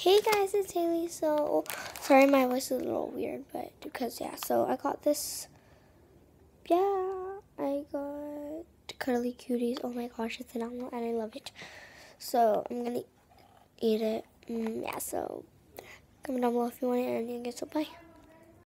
Hey guys, it's Haley. So, sorry my voice is a little weird, but because, yeah, so I got this, I got Cuddly Cuties. Oh my gosh, it's an animal and I love it. So, I'm gonna eat it. So, comment down below if you want it, and I guess so, bye.